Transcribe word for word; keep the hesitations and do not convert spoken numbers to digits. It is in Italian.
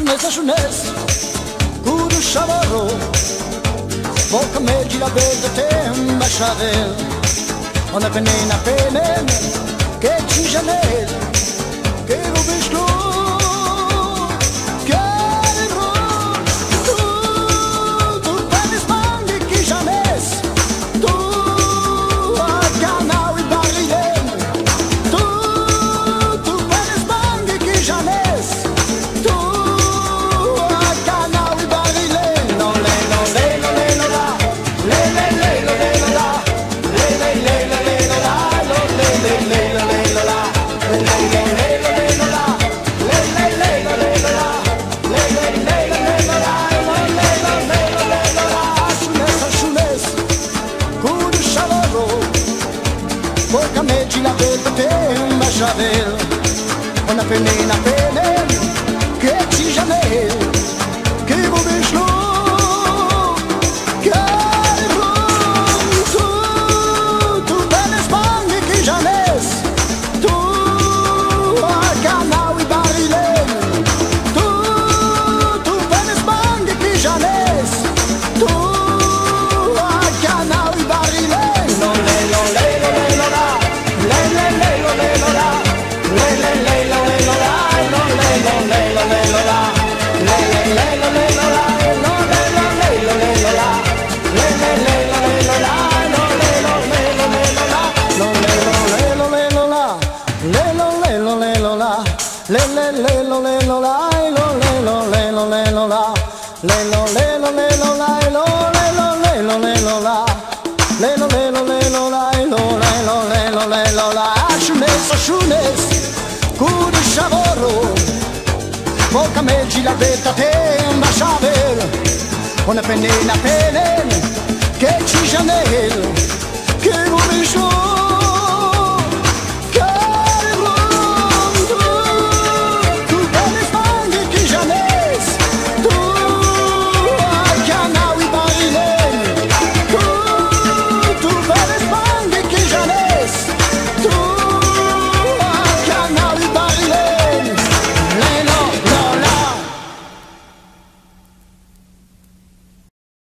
Ashunez, ashunez, kudu shavaro, volka meji la belle tem bachavel. On a peine na peine, que tu jamais, que vous bishlo, que tu, tu panis mangi que jamais, tu a canal e barrier, tu, tu panis mangi que jamais, tu a canal e barrier, non le, non le, non le, non la, le, le, le, le, le, la, le, le, le, le, le, la, lo, le, le, le, le, le, la, le, le, le, le, le, le, la, le, le, le, le, le, la, le, le, le, le, le, la, lo, le, le, le, le, le, la, ashunez, ashunez, kudu shavaro, volka meji la belle tem bachavel. On a peine na peine, que tu jamais, que vous bishlo, que tu, tu panis mangi que jamais, tu a canal e barrier, tu, tu panis mangi que jamais, tu a canal e barrier, non le, non le, non le, non la, le, le, le, non le, non la, le, le, le, non le, non la, non le, non le, non le, non la, le, le, le, non le, non la, non le, non le, non le, non la, le, le, le, non le, non la, non le, non le, non le, non la, non le, non le, non le, non la, le, non le, non le, non la, le, le, le, non le, non la, non le, non le, non le, non la, le, non le, non le, non la, non le, non le, non le, non la, le, non le, non le, non la, non le, non le, non le, non la, ashunez, ashunez, kudu shavaro, volka meji la belle tem bachavel. On a peine na peine, que tu jamais, que vous bishlo.